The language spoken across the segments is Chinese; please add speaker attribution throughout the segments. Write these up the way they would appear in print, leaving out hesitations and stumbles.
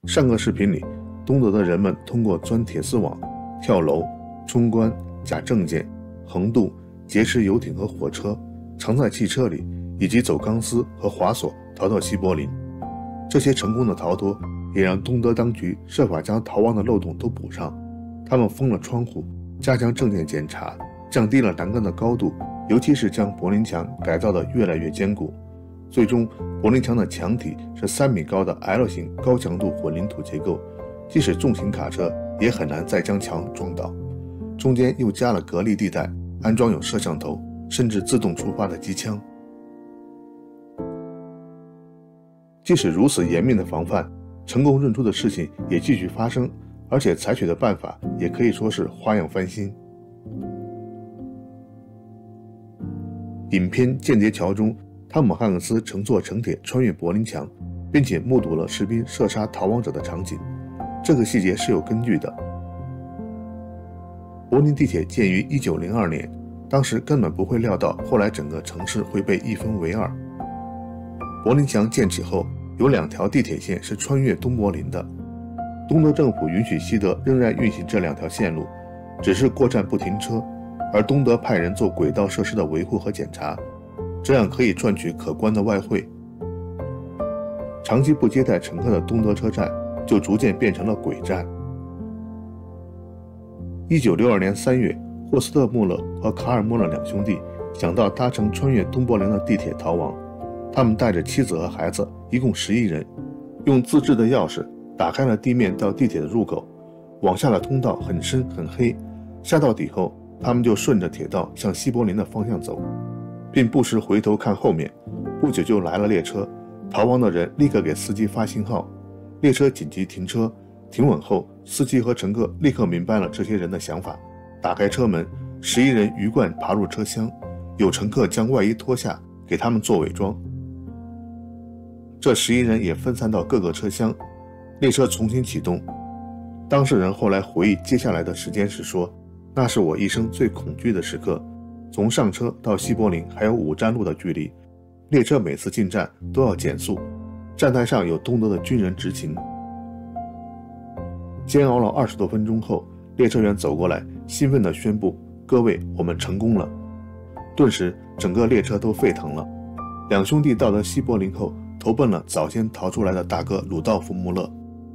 Speaker 1: 上个视频里，东德的人们通过钻铁丝网、跳楼、冲关、假证件、横渡、劫持游艇和火车，藏在汽车里，以及走钢丝和滑索逃到西柏林。这些成功的逃脱也让东德当局设法将逃亡的漏洞都补上。他们封了窗户，加强证件检查，降低了栏杆的高度，尤其是将柏林墙改造得越来越坚固。最终，柏林墙的墙体是3米高的 L 型高强度混凝土结构，即使重型卡车也很难再将墙撞倒。中间又加了隔离地带，安装有摄像头，甚至自动出发的机枪。即使如此严密的防范，成功润出的事情也继续发生，而且采取的办法也可以说是花样翻新。影片《间谍桥》中，汤姆·汉克斯乘坐城铁穿越柏林墙，并且目睹了士兵射杀逃亡者的场景。这个细节是有根据的。柏林地铁建于1902年，当时根本不会料到后来整个城市会被一分为二。柏林墙建起后，有2条地铁线是穿越东柏林的。东德政府允许西德仍然运行这2条线路，只是过站不停车，而东德派人做轨道设施的维护和检查，这样可以赚取可观的外汇。长期不接待乘客的东德车站就逐渐变成了鬼站。1962年3月，霍斯特·穆勒和卡尔·穆勒2兄弟想到搭乘穿越东柏林的地铁逃亡。他们带着妻子和孩子，一共11人，用自制的钥匙打开了地面到地铁的入口。往下的通道很深很黑，下到底后，他们就顺着铁道向西柏林的方向走，并不时回头看后面。不久就来了列车，逃亡的人立刻给司机发信号，列车紧急停车。停稳后，司机和乘客立刻明白了这些人的想法，打开车门，11人鱼贯爬入车厢，有乘客将外衣脱下给他们做伪装。这11人也分散到各个车厢，列车重新启动。当事人后来回忆接下来的时间时说，那是我一生最恐惧的时刻。从上车到西柏林还有5站路的距离，列车每次进站都要减速，站台上有东德的军人执勤。煎熬了20多分钟后，列车员走过来，兴奋地宣布：各位，我们成功了。顿时整个列车都沸腾了。2兄弟到达西柏林后，投奔了早先逃出来的大哥鲁道夫·穆勒。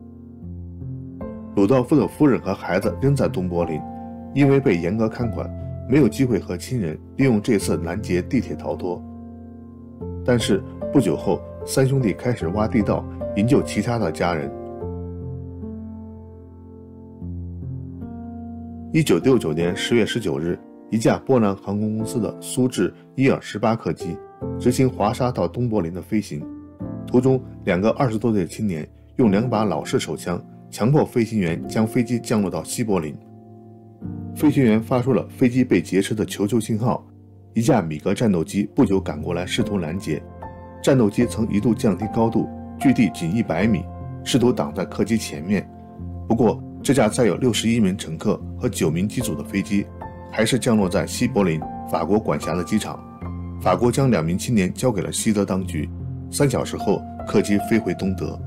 Speaker 1: 鲁道夫的夫人和孩子仍在东柏林，因为被严格看管，没有机会和亲人利用这次拦截地铁逃脱。但是不久后，3兄弟开始挖地道，营救其他的家人。1969年10月19日，一架波兰航空公司的苏制伊尔18客机执行华沙到东柏林的飞行，途中2个20多岁的青年用2把老式手枪强迫飞行员将飞机降落到西柏林。飞行员发出了飞机被劫持的求救信号，一架米格战斗机不久赶过来试图拦截，战斗机曾一度降低高度，距地仅100米，试图挡在客机前面。不过这架载有61名乘客和9名机组的飞机还是降落在西柏林法国管辖的机场。法国将2名青年交给了西德当局。3小时后，客机飞回东德。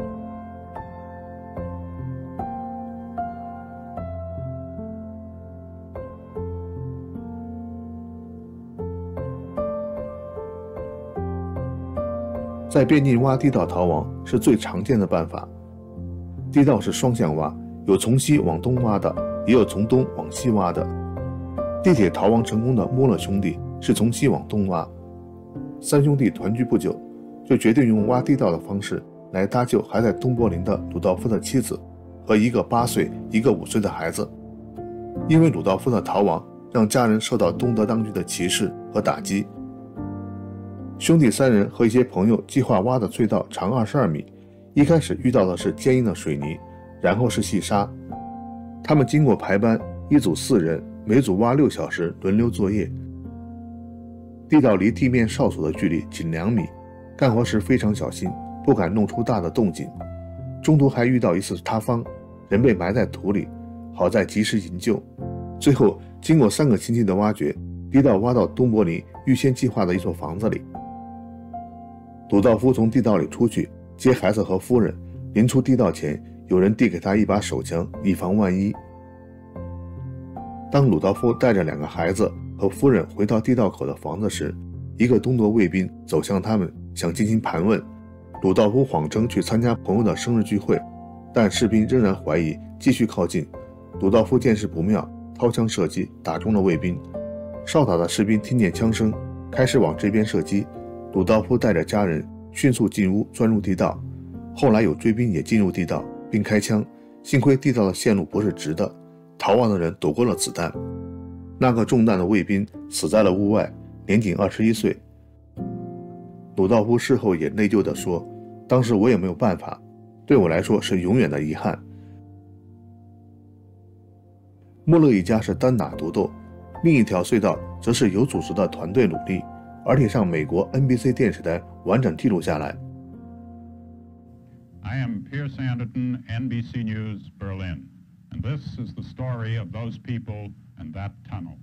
Speaker 1: 在边境挖地道逃亡是最常见的办法。地道是双向挖，有从西往东挖的，也有从东往西挖的。地铁逃亡成功的穆勒兄弟是从西往东挖。3兄弟团聚不久，就决定用挖地道的方式来搭救还在东柏林的鲁道夫的妻子和一个8岁、一个5岁的孩子。因为鲁道夫的逃亡，让家人受到东德当局的歧视和打击。兄弟3人和一些朋友计划挖的隧道长22米，一开始遇到的是坚硬的水泥，然后是细沙。他们经过排班，一组4人，每组挖6小时，轮流作业。地道离地面哨所的距离仅2米，干活时非常小心，不敢弄出大的动静。中途还遇到一次塌方，人被埋在土里，好在及时营救。最后经过3个星期的挖掘，地道挖到东柏林预先计划的一所房子里。鲁道夫从地道里出去接孩子和夫人临出地道前，有人递给他一把手枪，以防万一。当鲁道夫带着2个孩子和夫人回到地道口的房子时，一个东德卫兵走向他们，想进行盘问。鲁道夫谎称去参加朋友的生日聚会，但士兵仍然怀疑，继续靠近。鲁道夫见势不妙，掏枪射击，打中了卫兵。哨塔的士兵听见枪声，开始往这边射击。鲁道夫带着家人迅速进屋，钻入地道。后来有追兵也进入地道，并开枪，幸亏地道的线路不是直的，逃亡的人躲过了子弹。那个中弹的卫兵死在了屋外，年仅21岁。鲁道夫事后也内疚地说，当时我也没有办法，对我来说是永远的遗憾。穆勒一家是单打独斗，另一条隧道则是有组织的团队努力，而且上美国 NBC 电视台完整记录下来。
Speaker 2: I am Pierce Anderton, NBC News, Berlin, and this is the story of those people and that tunnel.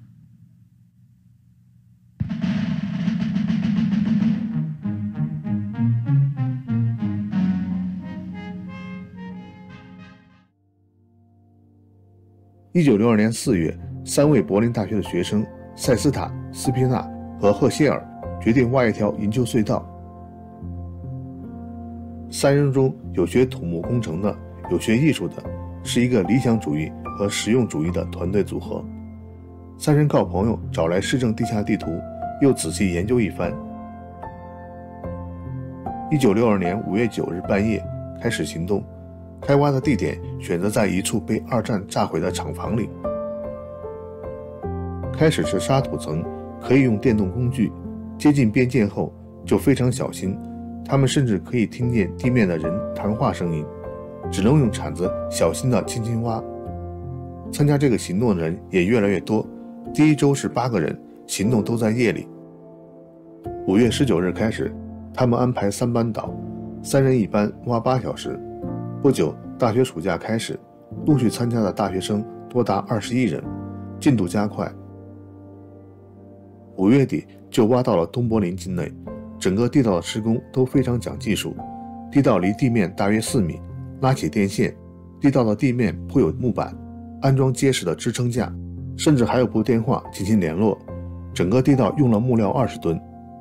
Speaker 1: 1962年4月，3位柏林大学的学生塞斯塔、斯皮纳和赫歇尔决定挖一条营救隧道。3人中有学土木工程的，有学艺术的，是一个理想主义和实用主义的团队组合。3人靠朋友找来市政地下地图，又仔细研究一番。1962年5月9日半夜开始行动，开挖的地点选择在一处被2战炸毁的厂房里。开始是沙土层，可以用电动工具，接近边界后就非常小心，他们甚至可以听见地面的人谈话声音，只能用铲子小心地轻轻挖。参加这个行动的人也越来越多，第一周是8个人，行动都在夜里。5月19日开始，他们安排3班倒，3人一班，挖8小时。不久，大学暑假开始，陆续参加的大学生多达21人，进度加快。5月底就挖到了东柏林境内，整个地道的施工都非常讲技术。地道离地面大约4米，拉起电线，地道的地面铺有木板，安装结实的支撑架，甚至还有部电话进行联络。整个地道用了木料20吨。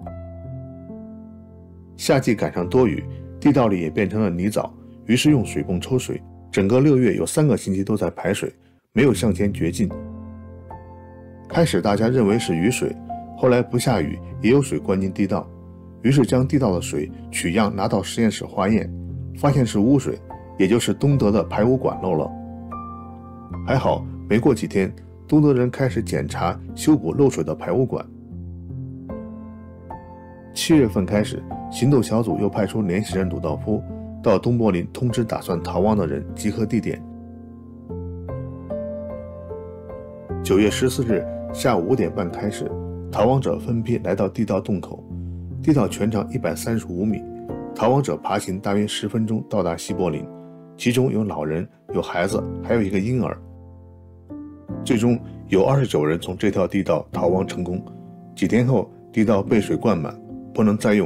Speaker 1: 夏季赶上多雨，地道里也变成了泥沼，于是用水泵抽水，整个6月有3个星期都在排水，没有向前掘进。开始大家认为是雨水，后来不下雨也有水灌进地道，于是将地道的水取样拿到实验室化验，发现是污水，也就是东德的排污管漏了。还好没过几天，东德人开始检查修补漏水的排污管。7月份开始，行动小组又派出联系人鲁道夫到东柏林通知打算逃亡的人集合地点。9月14日下午5点半开始，逃亡者分批来到地道洞口。地道全长135米，逃亡者爬行大约10分钟到达西柏林，其中有老人、有孩子，还有一个婴儿。最终有29人从这条地道逃亡成功。几天后，地道被水灌满，不能再用。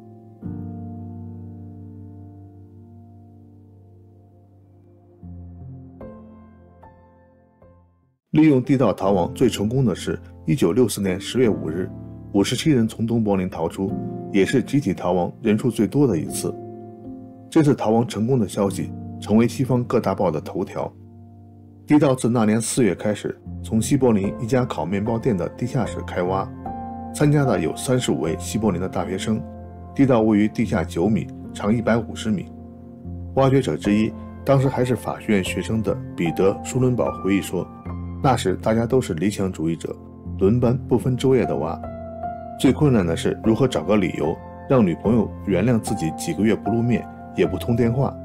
Speaker 1: 利用地道逃亡最成功的是1964年10月5日，57人从东柏林逃出，也是集体逃亡人数最多的一次。这次逃亡成功的消息成为西方各大报的头条。地道自那年4月开始，从西柏林一家烤面包店的地下室开挖，参加的有35位西柏林的大学生。地道位于地下9米，长150米。挖掘者之一，当时还是法学院学生的彼得·舒伦堡回忆说，那时大家都是理想主义者，轮班不分昼夜的挖。最困难的是如何找个理由让女朋友原谅自己几个月不露面，也不通电话。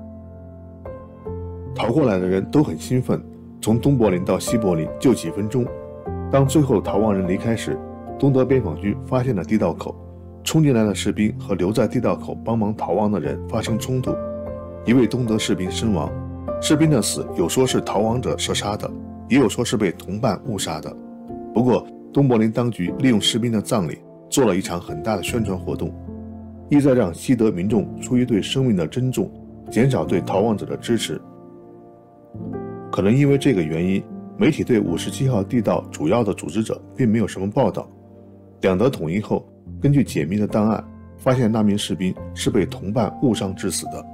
Speaker 1: 逃过来的人都很兴奋，从东柏林到西柏林就几分钟。当最后逃亡人离开时，东德边防军发现了地道口，冲进来的士兵和留在地道口帮忙逃亡的人发生冲突，一位东德士兵身亡。士兵的死有说是逃亡者射杀的，也有说是被同伴误杀的。不过东柏林当局利用士兵的葬礼做了一场很大的宣传活动，意在让西德民众出于对生命的珍重， 减少对逃亡者的支持。可能因为这个原因，媒体对57号地道主要的组织者并没有什么报道。两德统一后，根据解密的档案，发现那名士兵是被同伴误伤致死的。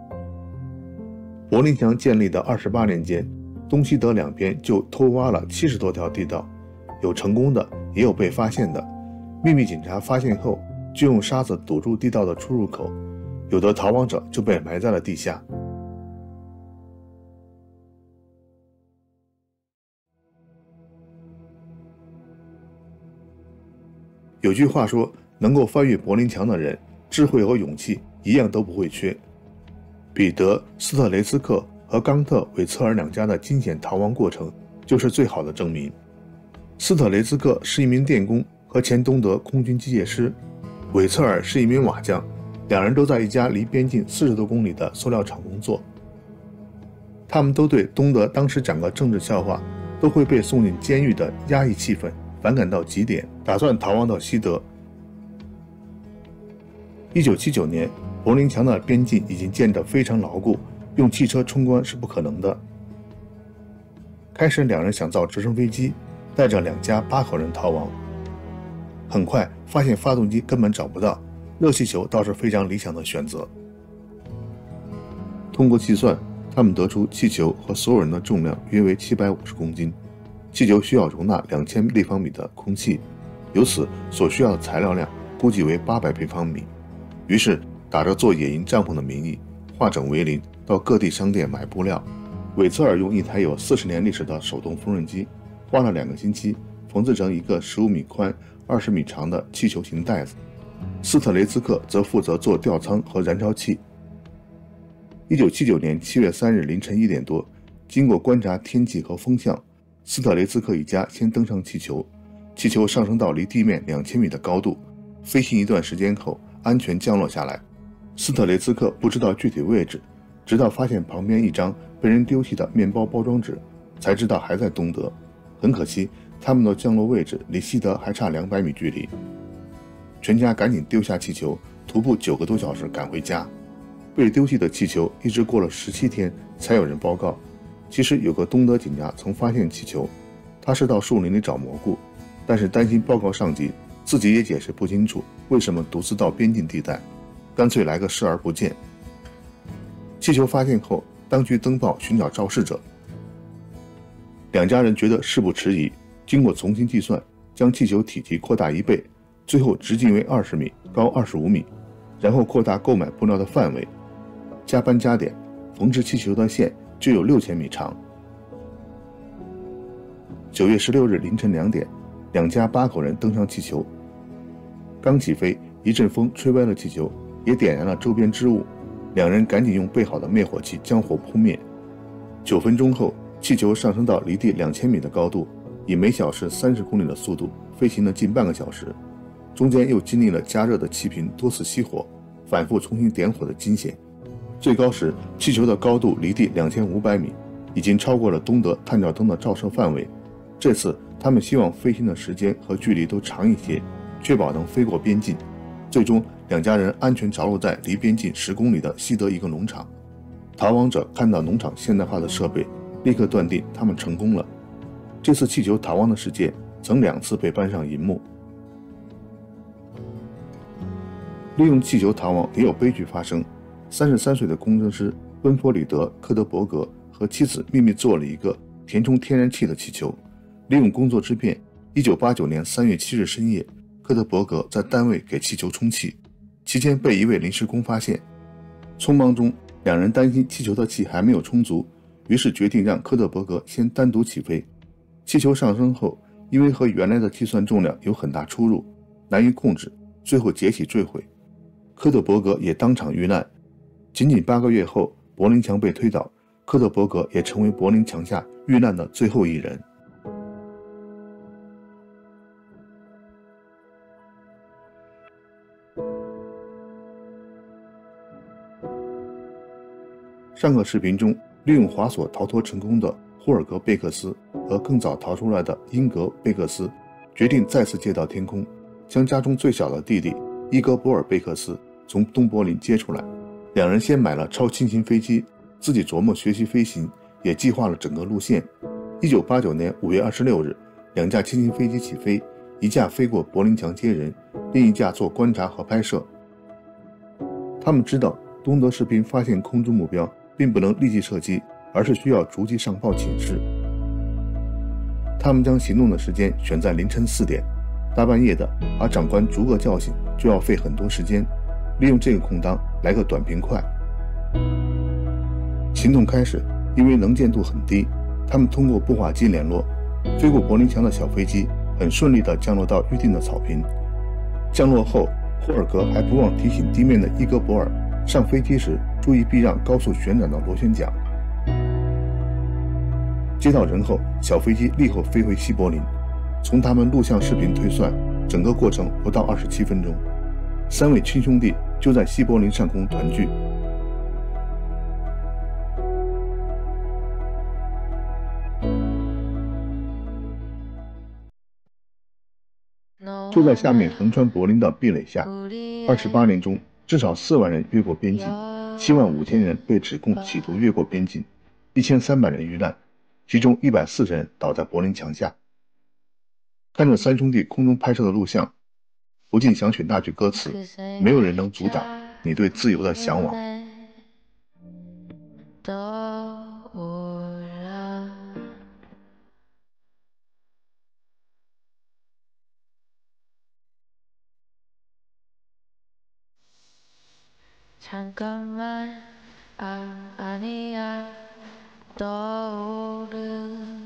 Speaker 1: 柏林墙建立的28年间，东西德两边就偷挖了70多条地道，有成功的，也有被发现的。秘密警察发现后，就用沙子堵住地道的出入口，有的逃亡者就被埋在了地下。有句话说，能够翻越柏林墙的人，智慧和勇气一样都不会缺。彼得·斯特雷斯克和冈特·韦策尔两家的惊险逃亡过程就是最好的证明。斯特雷斯克是一名电工和前东德空军机械师，韦策尔是一名瓦匠，两人都在一家离边境40多公里的塑料厂工作。他们都对东德当时讲个政治笑话都会被送进监狱的压抑气氛反感到极点，打算逃亡到西德。1979年，柏林墙的边境已经建得非常牢固，用汽车冲关是不可能的。开始，两人想造直升飞机，带着两家8口人逃亡。很快发现发动机根本找不到，热气球倒是非常理想的选择。通过计算，他们得出气球和所有人的重量约为750公斤。气球需要容纳2000立方米的空气，由此所需要的材料量估计为800平方米。于是打着做野营帐篷的名义，化整为零，到各地商店买布料。韦策尔用一台有40年历史的手动缝纫机，花了2个星期缝制成一个15米宽、20米长的气球型袋子。斯特雷斯克则负责做吊舱和燃烧器。1979年7月3日凌晨1点多，经过观察天气和风向，斯特雷斯克一家先登上气球，气球上升到离地面2000米的高度，飞行一段时间后安全降落下来。斯特雷斯克不知道具体位置，直到发现旁边一张被人丢弃的面包包装纸，才知道还在东德。很可惜，他们的降落位置离西德还差200米距离。全家赶紧丢下气球，徒步9个多小时赶回家。被丢弃的气球一直过了17天才有人报告。其实有个东德警察曾发现气球，他是到树林里找蘑菇，但是担心报告上级，自己也解释不清楚为什么独自到边境地带，干脆来个视而不见。气球发现后，当局登报寻找肇事者。两家人觉得事不迟疑，经过重新计算，将气球体积扩大1倍，最后直径为20米，高25米，然后扩大购买布料的范围，加班加点，缝制气球的线就有6000米长。9月16日凌晨2点，两家8口人登上气球。刚起飞，一阵风吹歪了气球，也点燃了周边织物。两人赶紧用备好的灭火器将火扑灭。9分钟后，气球上升到离地2000米的高度，以每小时30公里的速度飞行了近半个小时，中间又经历了加热的气瓶多次熄火，反复重新点火的惊险。最高时，气球的高度离地2500米，已经超过了东德探照灯的照射范围。这次他们希望飞行的时间和距离都长一些，确保能飞过边境。最终，两家人安全着陆在离边境10公里的西德一个农场。逃亡者看到农场现代化的设备，立刻断定他们成功了。这次气球逃亡的事件曾2次被搬上荧幕。利用气球逃亡也有悲剧发生。33岁的工程师温弗里德·科德伯格和妻子秘密做了一个填充天然气的气球。利用工作之便，1989年3月7日深夜，科德伯格在单位给气球充气，期间被一位临时工发现。匆忙中，两人担心气球的气还没有充足，于是决定让科德伯格先单独起飞。气球上升后，因为和原来的计算重量有很大出入，难以控制，最后解体坠毁。科德伯格也当场遇难。仅仅8个月后，柏林墙被推倒，科德伯格也成为柏林墙下遇难的最后一人。上个视频中，利用滑索逃脱成功的霍尔格·贝克斯和更早逃出来的英格·贝克斯决定再次借到天空，将家中最小的弟弟伊格博尔·贝克斯从东柏林接出来。 两人先买了超轻型飞机，自己琢磨学习飞行，也计划了整个路线。1989年5月26日，两架轻型飞机起飞，一架飞过柏林墙接人，另一架做观察和拍摄。他们知道东德士兵发现空中目标并不能立即射击，而是需要逐级上报请示。他们将行动的时间选在凌晨4点，大半夜的把长官逐个叫醒就要费很多时间，利用这个空档来个短平快。行动开始，因为能见度很低，他们通过步话机联络，飞过柏林墙的小飞机很顺利地降落到预定的草坪。降落后，霍尔格还不忘提醒地面的伊格博尔，上飞机时注意避让高速旋转的螺旋桨。接到人后，小飞机立刻飞回西柏林。从他们录像视频推算，整个过程不到27分钟。3位亲兄弟就在西柏林上空团聚。就在下面横穿柏林的壁垒下，28年中至少4万人越过边境，7万5千人被指控企图越过边境，1300人遇难，其中140人倒在柏林墙下。看着三兄弟空中拍摄的录像，不禁想起那句歌词：没有人能阻挡你对自由的向往。
Speaker 3: 잠깐만 아니야 떠오르